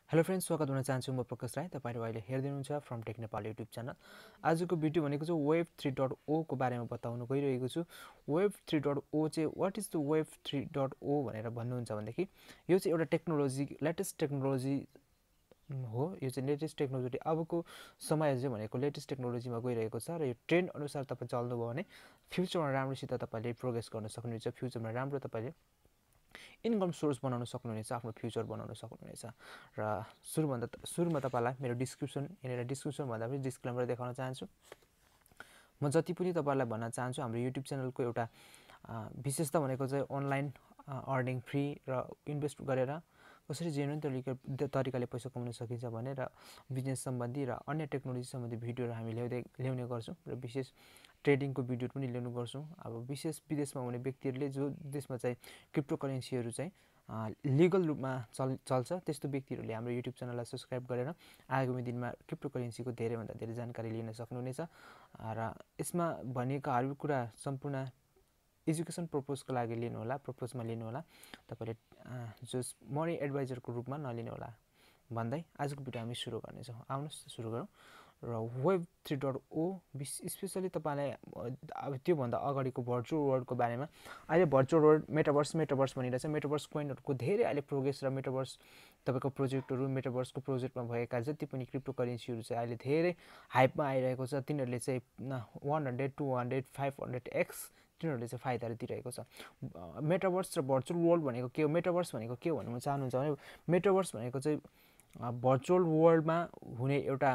Hello friends, स्वागत हुन चाहन्छु। म प्रकाश राई। तपाईहरु अहिले हेर्दै हुनुहुन्छ फ्रमटेक नेपाल युट्युब च्यानल। आजको भिडियो भनेको चाहिँ वेब 3.0 को बारेमा बताउन गइरहेको छु। वेब 3.0 चाहिँ व्हाट इज द वेब 3.0 भनेर भन्नुहुन्छ भनेदेखि यो चाहिँ एउटा टेक्नोलोजी, लेटेस्ट टेक्नोलोजी हो। यो चाहिँ लेटेस्ट टेक्नोलोजी, अबको समय चाहिँ भनेको लेटेस्ट टेक्नोलोजीमा गइरहेको छ र यो ट्रेन्ड अनुसार तपाईँ चल्नुभयो भने फ्युचरमा राम्रोसित तपाईँले प्रोग्रेस गर्न सक्नुहुन्छ। फ्युचरमा राम्रो तपाईँले इन्कम सोर्स बनाउन सक्नुहुनेछ, आफ्नो फ्युचर बनाउन सक्नुहुनेछ। र सुरुमा तपाईँलाई मेरो यहाँनिर डिस्क्रिप्सन भन्दा पनि डिस्क्लेमर देखाउन चाहन्छु। म जति पनि तपाईँलाई भन्न चाहन्छु, हाम्रो युट्युब च्यानलको एउटा विशेषता भनेको चाहिँ अनलाइन अर्निङ फ्री र इन्भेस्ट गरेर कसरी जेन्युन तरिकाले पैसा कमाउन सकिन्छ भने र बिजनेस सम्बन्धी र अन्य टेक्नोलोजी सम्बन्धी भिडियोहरू हामी ल्याउने गर्छौँ र विशेष ट्रेडिङको भिडियो पनि ल्याउने गर्छौँ। अब विशेष विदेशमा हुने व्यक्तिहरूले जो देशमा चाहिँ क्रिप्टो करेन्सीहरू चाहिँ लिगल रूपमा चल्छ त्यस्तो व्यक्तिहरूले हाम्रो युट्युब च्यानललाई सब्सक्राइब गरेर आगामी दिनमा क्रिप्टो करेन्सीको धेरैभन्दा धेरै जानकारी लिन सक्नुहुनेछ। र यसमा भनेका हरेक कुरा सम्पूर्ण एजुकेसन पर्पजको लागि लिनुहोला, तपाईँले जो मनी एडभाइजरको रूपमा नलिनुहोला भन्दै आजको भिडियो हामी सुरु गर्नेछौँ। आउनुहोस् सुरु गरौँ। र वेब 3.0 स्पेसली तपाईँलाई अब त्योभन्दा अगाडिको भर्चुअल वर्ल्डको बारेमा, अहिले भर्चुअल वर्ल्ड मेटाभर्स भनिरहेछ। मेटाभर्स कोइनहरूको धेरै अहिले प्रोग्रेस र मेटाभर्स तपाईँको प्रोजेक्टहरू, मेटाभर्सको प्रोजेक्टमा भएका जति पनि क्रिप्टो करेन्सीहरू चाहिँ अहिले धेरै हाइपमा आइरहेको छ। तिनीहरूले चाहिँ 100, 200, 500x तिनीहरूले चाहिँ फाइदाहरू दिइरहेको छ। मेटाभर्स र भर्चुअल वर्ल्ड भनेको के हो? मेटाभर्स भनेको के हो भन्नु चाहनुहुन्छ भने मेटाभर्स भनेको चाहिँ भर्चुअल वर्ल्डमा हुने एउटा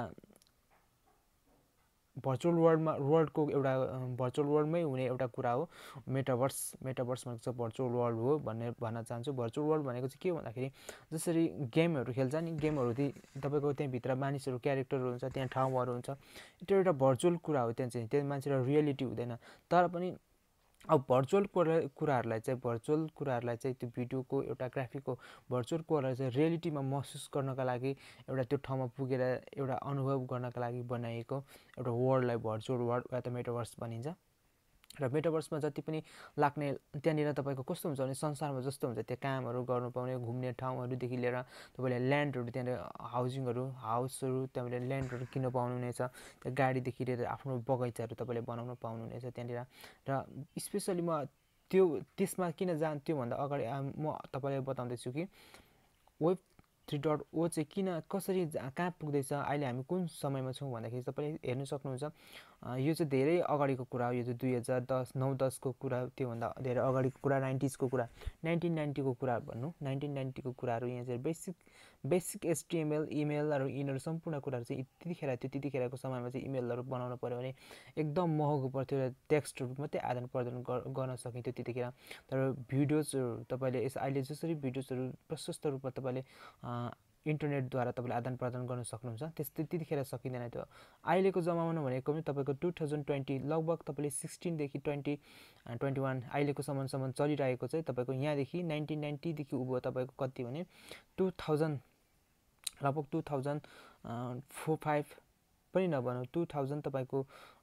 भर्चुअल वर्ल्डमै हुने एउटा कुरा हो मेटाभर्स। मेटाभर्स भनेको चाहिँ भर्चुअल वर्ल्ड हो भन्न चाहन्छु। भर्चुअल वर्ल्ड भनेको चाहिँ के हो भन्दाखेरि जसरी गेमहरू खेल्छ नि, गेमहरू तपाईँको त्यहाँभित्र मानिसहरू, क्यारेक्टरहरू हुन्छ, त्यहाँ ठाउँहरू हुन्छ, त्यो एउटा भर्चुअल कुरा हो। त्यहाँ चाहिँ त्यो मान्छे र रियालिटी हुँदैन। तर पनि अब भर्चुअल कुराहरूलाई चाहिँ त्यो भिडियोको एउटा ग्राफिकको भर्चुअल कुरालाई चाहिँ रियालिटीमा महसुस गर्नका लागि, एउटा त्यो ठाउँमा पुगेर एउटा अनुभव गर्नका लागि बनाइएको एउटा वर्ल्डलाई भर्चुअल वर्ल्ड वा त मेटाभर्स भनिन्छ। र मेटाभर्समा जति पनि लाग्ने त्यहाँनिर तपाईँको कस्तो हुन्छ भने संसारमा जस्तो हुन्छ त्यहाँ कामहरू गर्नु पाउने, घुम्ने ठाउँहरूदेखि लिएर तपाईँले ल्यान्डहरू, त्यहाँनिर हाउसहरू तपाईँले ल्यान्डहरू किन्न पाउनुहुनेछ। त्यहाँ गाडीदेखि लिएर आफ्नो बगैँचाहरू तपाईँले बनाउन पाउनुहुनेछ त्यहाँनिर। र स्पेसली म त्यसमा किन त्योभन्दा अगाडि म तपाईँलाई बताउँदैछु कि वेब 3.0 चाहिँ कसरी कहाँ पुग्दैछ, अहिले हामी कुन समयमा छौँ भन्दाखेरि तपाईँले हेर्न सक्नुहुन्छ। यो चाहिँ धेरै अगाडिको कुरा हो। यो चाहिँ 2010 को कुरा, त्योभन्दा धेरै अगाडिको कुरा, 90s को कुरा, 1990 को कुरा भनौँ। 1990 को कुराहरू यहाँ चाहिँ बेसिक HTML, इमेलहरू, यिनीहरू सम्पूर्ण कुराहरू चाहिँ त्यतिखेरको समयमा चाहिँ इमेलहरू बनाउनु पऱ्यो भने एकदम महँगो पर्थ्यो र टेक्स्टहरू मात्रै आदान प्रदान गर्न सकिन्थ्यो त्यतिखेर। तर भिडियोजहरू तपाईँले अहिले जसरी भिडियोजहरू प्रशस्त रूपमा तपाईँले इन्टरनेटद्वारा तपाईँले आदान प्रदान गर्न सक्नुहुन्छ, त्यतिखेर सकिँदैन थियो। अहिलेको जमाना भनेको पनि तपाईँको 2020 लगभग तपाईँले 16देखि 2021 अहिलेको सम्मसम्म चलिरहेको चाहिँ तपाईँको यहाँदेखि 1990देखि उँभो तपाईँको कति भने 2000 लगभग 2004-5 पनि नभनौँ, 2000 तपाईँको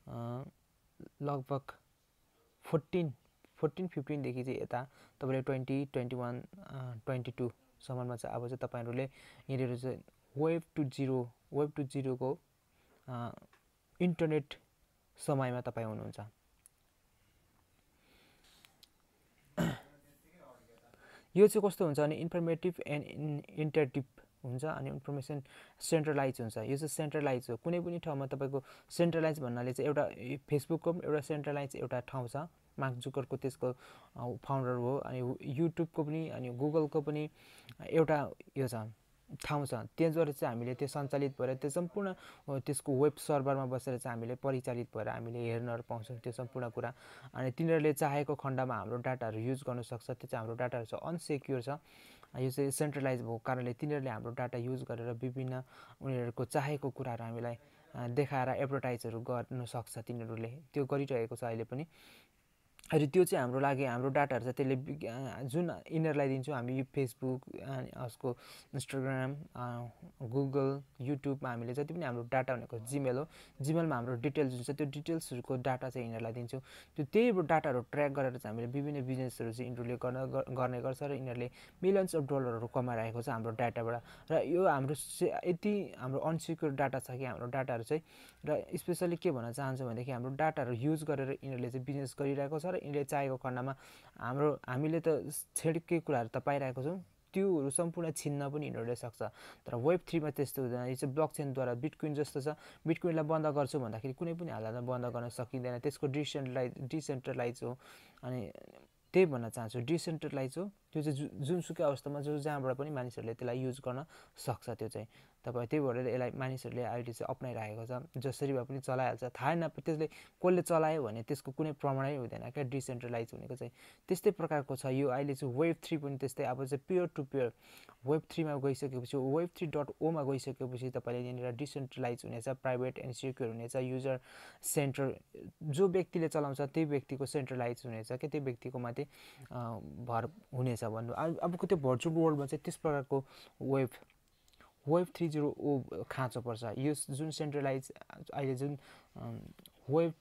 लगभग 14-15देखि चाहिँ यता तपाईँले 2021 22 सम्ममा चाहिँ अब चाहिँ तपाईँहरूले यहाँनिर चाहिँ वेब टु जिरोको इन्टरनेट समयमा तपाईँ हुनुहुन्छ। यो चाहिँ कस्तो हुन्छ भने इन्फर्मेटिभ एन्ड इन्टरेक्टिभ हुन्छ अनि इन्फर्मेसन सेन्ट्रलाइज हुन्छ। यो चाहिँ सेन्ट्रलाइज हो। कुनै पनि ठाउँमा तपाईँको सेन्ट्रलाइज भन्नाले चाहिँ एउटा फेसबुकको पनि एउटा सेन्ट्रलाइज एउटा ठाउँ छ, मार्क जुकरको त्यसको फाउन्डर हो। अनि युट्युबको पनि अनि गुगलको पनि एउटा यो छ ठाउँ छ, त्यसबाट चाहिँ हामीले त्यो सञ्चालित भएर त्यो सम्पूर्ण त्यसको वेब सर्भरमा बसेर चाहिँ हामीले परिचालित भएर हामीले हेर्न पाउँछौँ त्यो सम्पूर्ण कुरा। अनि तिनीहरूले चाहेको खण्डमा हाम्रो डाटाहरू युज गर्न सक्छ। त्यो चाहिँ हाम्रो डाटाहरू चाहिँ अनसेक्योर छ। यो चाहिँ सेन्ट्रलाइज भएको कारणले तिनीहरूले हाम्रो डाटा युज गरेर विभिन्न उनीहरूको चाहेको कुराहरू हामीलाई देखाएर एडभर्टाइजहरू गर्न सक्छ। तिनीहरूले त्यो गरिरहेको छ अहिले पनि। अनि त्यो चाहिँ हाम्रो लागि हाम्रो डाटाहरु चाहिँ त्यसले जुन यिनीहरुलाई दिन्छौं हामी यो फेसबुक अनि उसको इन्स्टाग्राम गुगल युट्युबमा हामीले जति पनि हाम्रो डाटा भनेको जीमेल हो जीमेलमा हाम्रो डिटेल्स हुन्छ त्यो डिटेल्सहरुको डाटा चाहिँ यिनीहरुलाई दिन्छौं त्यो त्यही डाटाहरु ट्र्याक गरेर चाहिँ हामीले विभिन्न बिजनेसहरु चाहिँ इन्ट्रोले गर्ने गर्छ र यिनीहरुले मिलियन्स अफ डलरहरु कमाइरहेको छ हाम्रो डाटाबाट र यो हाम्रो यति हाम्रो अनसिक्योर डाटा छ कि हाम्रो डाटाहरु चाहिँ र स्पेशली के भन्न चाहन्छु भन्दाखेरि हाम्रो डाटाहरु युज गरेर यिनीहरुले चाहिँ बिजनेस गरिरहेको छ र यिनीले चाहेको खण्डमा हामीले त छेडकै कुराहरु त पाइरहेको छौं त्योहरु सम्पूर्ण छिन्न पनि यिनीहरुले सक्छ तर वेब3 मा त्यस्तो हुँदैन यो चाहिँ ब्लकचेन द्वारा बिटकोइन जस्तो छ बिटकोइनलाई बन्द गर्छु भन्दाखेरि कुनै पनि हालतमा बन्द गर्न सकिदैन त्यसको डिसेन्ट्रलाइज हो अनि त्यही भन्न चाहन्छु डिसेन्ट्रलाइज हो त्यो चाहिँ जुनसुकै अवस्थामा जहाँबाट पनि मानिसहरुले त्यसलाई युज गर्न सक्छ त्यो चाहिँ तपाई त्यही भएर यसलाई मानिसहरुले अहिले चाहिँ अपनाइरहेको छ जसरी भए पनि चलाइहाल्छ थाहा न त्यसले कसले चलायो भने त्यसको कुनै प्रमाणै हुँदैन के डिसेन्ट्रलाइज भनेको चाहिँ त्यस्तै प्रकारको छ यो अहिले चाहिँ वेब3 पनि त्यस्तै अब चाहिँ पियर टु पियर वेब3 मा गइसकेपछि web3.o मा गइसकेपछि तपाईले यहाँनिर डिसेन्ट्रलाइज हुनेछ प्राइभेट एन्ड सिक्योर हुनेछ युजर सेन्टर जो व्यक्तिले चलाउँछ त्यही व्यक्तिको सेन्ट्रलाइज हुनेछ के त्यही व्यक्तिको माथि भर हुनेछ भन्नु अबको त्यो भर्चुअल वर्ल्डमा चाहिँ त्यस प्रकारको वेब 3.0 खाँचो पर्छ यो जुन सेन्ट्रलाइज अहिले जुन वेब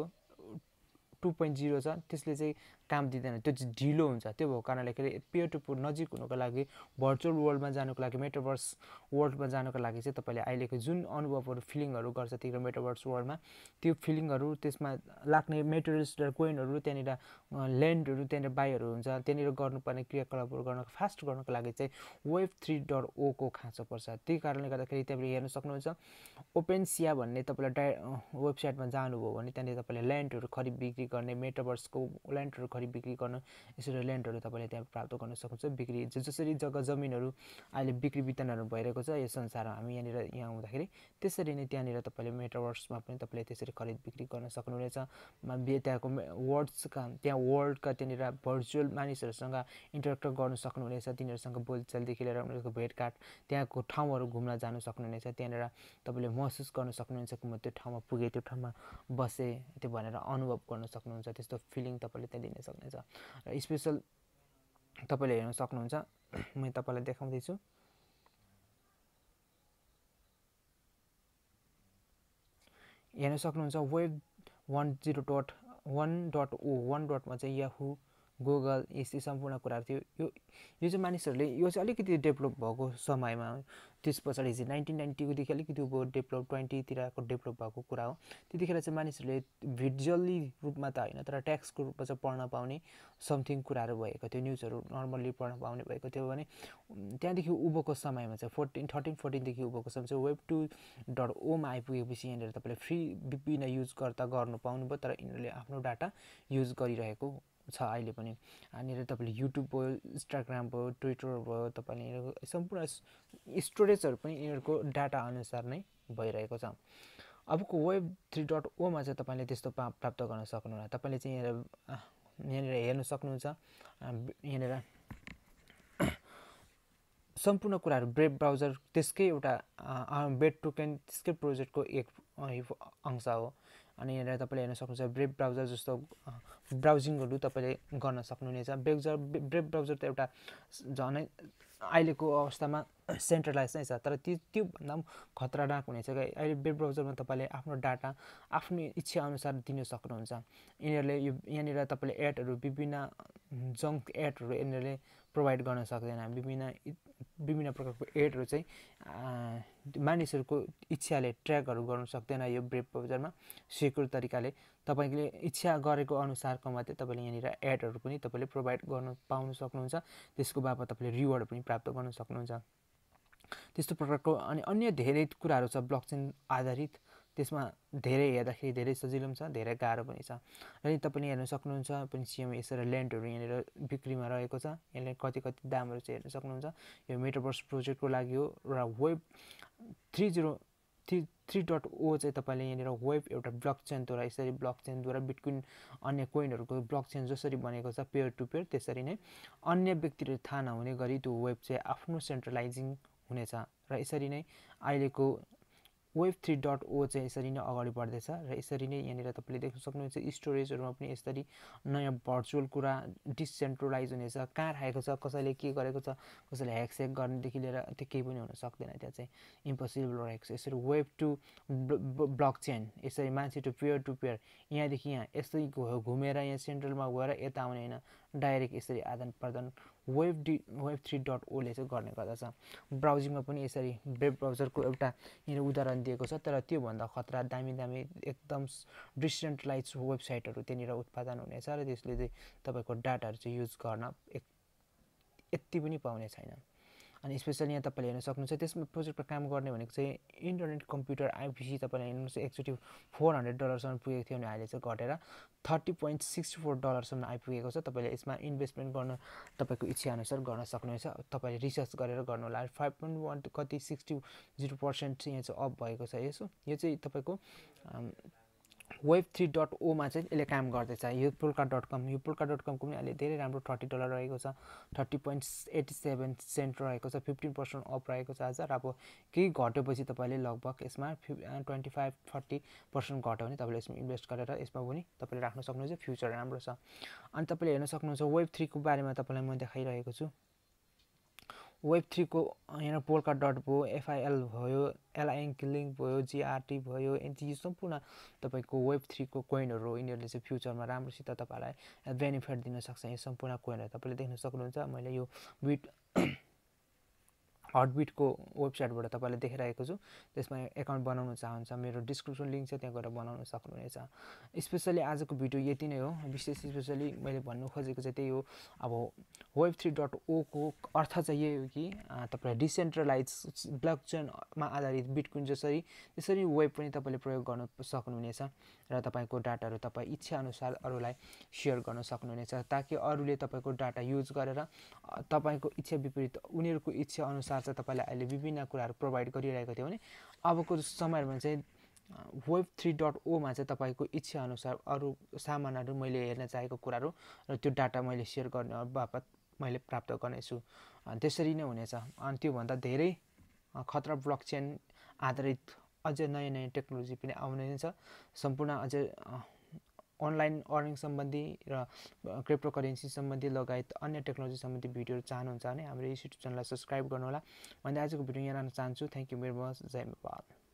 2.0 छ त्यसले चाहिँ काम दिदैन त्यो चाहिँ ढिलो हुन्छ त्यो भएको कारणले पियर टु पियर नजिक हुनको लागि भर्चुअल वर्ल्डमा जानको लागि मेटाभर्स वर्ल्डमा जानको लागि चाहिँ तपाईले अहिलेको जुन अनुभवहरु फिलिङहरु गर्छ त्यो मेटाभर्स वर्ल्डमा त्यो फिलिङहरु त्यसमा लाग्ने मेटेरियल्स र कोइनहरु त्यहाँनिर ल्यान्डहरु त्यहाँनिर बाइहरु हुन्छ त्यहाँनिर गर्नुपर्ने क्रियाकलापहरु गर्न फास्ट गर्नको लागि चाहिँ वेब 3.o को खाँचो पर्छ त्यही कारणले गर्दाखेरि तपाईले हेर्न सक्नुहुन्छ ओपनसिया भन्ने तपाईले वेबसाइटमा जानुभयो भने त्यहाँनिर तपाईले ल्यान्डहरु खरिद बिक्री गर्ने मेटाभर्सको ल्यान्डहरु खरिद बिक्री गर्न यसरी ल्यान्डहरु तपाईले त्यहाँ प्राप्त गर्न सक्नुहुन्छ बिक्री जसरी जग्गा जमिनहरु अहिले बिक्री वितरणहरु भइरहेको छ यो संसारमा हामी यहाँ हुँदाखेरि त्यसरी नै त्यहाँनिर तपाईले मेटाभर्समा पनि तपाईले त्यसरी खरिद बिक्री गर्न सक्नुहुनेछ त्यहाँको वर्ड्सका त्यहाँ वर्ल्डका त्यहाँनिर भर्चुअल मानिसहरुसँग इन्टरेक्ट गर्न सक्नुहुनेछ तिनीहरुसँग बोलचालदेखि लिएर उनीहरुको भेटघाट त्यहाँको ठाउँहरु घुम्न जान सक्नुहुनेछ त्यहाँनिर तपाईले महसुस गर्न सक्नुहुनेछ कि म त्यो ठाउँमा पुगे त्यो ठाउँमा बसे त्यो भनेर अनुभव गर्न सक्नुहुन्छ त्यस्तो फिलिङ तपाईले त्यहाँ दिन सक्नुहुन्छ र स्पेशल तपाईले हेर्न सक्नुहुन्छ म तपाईलाई देखाउँदै छु हेर्न सक्नुहुन्छ वेब 1.0.1.o मा चाहिँ याहू गुगल यस्ता सम्पूर्ण कुराहरु थियो यो चाहिँ मानिसहरुले यो चाहिँ अलिकति डेभलप भएको समयमा त्यसपछि चाहिँ 1990 को देखि अलिकति डेभलप 20 तिरको डेभलप भएको कुरा हो त्यतिखेर चाहिँ मानिसहरुले भिजुअली रूपमा त हैन तर टेक्स्टको रूपमा चाहिँ पढ्न पाउने समथिङ कुराहरु भएको थियो न्यूजहरु नर्मली पढ्न पाउने भएको थियो भने त्यहाँदेखि उभोको समयमा चाहिँ 13-14 देखि उभोको समय चाहिँ वेब 2.o मा आइपुगेपछि यहाँनिर तपाईले फ्री VPN युज गर्नु पाउनुभयो तर यिनीहरुले आफ्नो डाटा युज गरिरहेको छ अहिले पनि अनि तपाईले युट्युब भयो इन्स्टाग्राम भयो ट्विटर भयो तपाईले सम्पूर्ण स्टोरेजहरु पनि यिनीहरुको डाटा अनुसार नै भइरहेको छ अबको वेब 3.o मा चाहिँ तपाईले त्यस्तो प्राप्त गर्न सक्नुहुन्न तपाईले चाहिँ यहाँनिर हेर्न सक्नुहुन्छ यहाँनिर सम्पूर्ण कुराहरु ब्रेभ ब्राउजर त्यसकै एउटा बेड टोकन त्यसकै प्रोजेक्टको एक अंश हो अनि यहाँ तपाईले हेर्न सक्नुहुन्छ ब्रेभ ब्राउजर जस्तो ब्राउजिङहरु तपाईले गर्न सक्नुहुनेछ ब्रेभ ब्राउजर त एउटा झनै अहिलेको अवस्थामा सेन्ट्रलाइज नै छ तर त्यो भन्दा खतरनाक हुनेछ कि अहिले वेब ब्राउजरमा तपाईले आफ्नो डाटा आफ्नो इच्छा अनुसार दिन सक्नुहुन्छ यिनीहरुले यहाँनिर तपाईले एडहरु विभिन्न जंक एडहरु यिनीहरुले प्रोवाइड गर्न सक्दैन विभिन्न प्रकारको एडहरु चाहिँ मानिसहरुको इच्छाले ट्र्याकहरु गर्न सक्दैन यो वेब ब्राउजरमा सिक्योर तरिकाले तपाईले इच्छा गरेको अनुसारको मात्रै तपाईले यहाँनिर एडहरु पनि तपाईले प्रोवाइड गर्न पाउन सक्नुहुन्छ त्यसको बापत तपाईले रिवार्ड पनि प्राप्त गर्न सक्नुहुन्छ त्यस्तो प्रकारको अनि अन्य धेरै कुराहरु छ ब्लकचेन आधारित त्यसमा धेरै हेर्दाखेरि धेरै सजिलो छ धेरै गाह्रो पनि छ र तपाईले हेर्न सक्नुहुन्छ पनि सीएम यसरी ल्यान्डहरु यहाँनिर बिक्रीमा रहेको छ यसले कति दामहरु चाहिँ हेर्न सक्नुहुन्छ यो मेटाभर्स प्रोजेक्टको लागि हो र वेब 3.o चाहिँ तपाईले यहाँनिर वेब एउटा ब्लकचेनद्वारा यसरी ब्लकचेनद्वारा बिटकोइन अन्य कोइनहरुको ब्लकचेन जसरी बनेको छ पियर टु पियर त्यसरी नै अन्य व्यक्तिले थाहा नहुने गरी त्यो वेब चाहिँ आफ्नो सेन्ट्रलाइजिङ हुनेछ र यसरी नै अहिलेको Web3.o चाहिँ यसरी नै अगाडि बढ्दैछ र यसरी नै यहाँनिर तपाईँले देख्न सक्नुहुन्छ स्टोरेजहरूमा पनि यसरी नयाँ भर्चुअल कुरा डिसेन्ट्रलाइज हुनेछ। कहाँ राखेको छ, कसैले के गरेको छ, कसैले ह्याक गर्नेदेखि लिएर त्यो केही पनि हुन सक्दैन, त्यहाँ चाहिँ इम्पोसिबल रहेको छ। यसरी Web2 ब्लक चेन, यसरी मान्छे टु पेयर यहाँदेखि यहाँ यस्तै घुमेर यहाँ सेन्ट्रलमा गएर यता आउने होइन, डाइरेक्ट यसरी आदान प्रदान Web3.o ले चाहिँ गर्ने गर्दछ। ब्राउजिङमा पनि यसरी वेब ब्राउजरको एउटा यहाँ उदाहरण दिएको छ, तर त्योभन्दा खतरा दामी एकदम डिसेन्ट्रलाइज वेबसाइटहरू त्यहाँनिर उत्पादन हुनेछ र त्यसले चाहिँ तपाईँको डाटाहरू चाहिँ युज गर्न यति पनि पाउने छैन। अनि स्पेसली यहाँ तपाईँले हेर्न सक्नुहुन्छ त्यसमा प्रोजेक्टमा काम गर्ने भनेको चाहिँ इन्टरनेट कम्प्युटर आइपिसी तपाईँले हेर्नुहुन्छ एकचोटि $400 पुगेको थियो भने अहिले चाहिँ घटेर $30.64 आइपुगेको छ। तपाईँले यसमा इन्भेस्टमेन्ट गर्न तपाईँको इच्छाअनुसार गर्न सक्नुहुन्छ। तपाईँले रिसर्च गरेर गर्नु होला। 5.1 कति 60% यहाँ चाहिँ अप भएको छ। यो चाहिँ तपाईँको Web3.o मा चाहिँ यसले काम गर्दैछ। यो polka.com, यो polka.com को पनि अहिले धेरै राम्रो $30 रहेको छ, 30.87 सेन्ट रहेको छ, 15% अप रहेको छ आज। र अब केही घटेपछि तपाईँले लगभग यसमा 25-30% घट्यो भने तपाईँले यसमा इन्भेस्ट गरेर यसमा पनि तपाईँले राख्न सक्नुहुन्छ। फ्युचर राम्रो छ। अनि तपाईँले हेर्न सक्नुहुन्छ Web3 को बारेमा तपाईँलाई म देखाइरहेको छु। Web3 को यहाँ polka.co, FIL भयो, LINK लिङ्क भयो, GRT भयो, यो सम्पूर्ण तपाईँको Web3 को कोइनहरू हो। यिनीहरूले चाहिँ फ्युचरमा राम्रोसित तपाईँलाई बेनिफिट दिन सक्छ। यो सम्पूर्ण कोइनहरू तपाईँले देख्न सक्नुहुन्छ। मैले यो हटबिटको वेबसाइटबाट तपाईँले देखिरहेको छु। त्यसमा एकाउन्ट बनाउन चाहन्छ, मेरो डिस्क्रिप्सन लिङ्क छ, त्यहाँ गएर बनाउन सक्नुहुनेछ। स्पेसली आजको भिडियो यति नै हो। विशेष स्पेसली मैले भन्नु खोजेको चाहिँ त्यही हो। अब Web3.o को अर्थ चाहिँ यही हो कि तपाईँले डिसेन्ट्रलाइज ब्लकचेनमा आधारित बिटकोइन त्यसरी वेब पनि तपाईँले प्रयोग गर्न सक्नुहुनेछ र तपाईँको डाटाहरू तपाईँ इच्छाअनुसार अरूलाई सेयर गर्न सक्नुहुनेछ, ताकि अरूले तपाईँको डाटा युज गरेर तपाईँको इच्छा विपरीत उनीहरूको इच्छा अनुसार चाहिँ तपाईँलाई अहिले विभिन्न कुराहरू प्रोभाइड गरिरहेको थियो भने अबको समयमा चाहिँ Web3.o मा चाहिँ तपाईँको इच्छा अनुसार अरू सामानहरू मैले हेर्न चाहेको कुराहरू र त्यो डाटा मैले सेयर गर्ने बापत मैले प्राप्त गर्नेछु। त्यसरी नै हुनेछ। अनि त्योभन्दा धेरै खतरा ब्लकचेन आधारित अझै नयाँ टेक्नोलोजी पनि आउने नै छ। सम्पूर्ण अझै अनलाइन अर्निङ सम्बन्धी र क्रिप्टो करेन्सी सम्बन्धी लगायत अन्य टेक्नोलोजी सम्बन्धी भिडियोहरू चाहनुहुन्छ भने हाम्रो युट्युब च्यानललाई सब्सक्राइब गर्नुहोला भन्दै आजको भिडियो यहाँ राख्न चाहन्छु। Thank you very much. जय नेपाल।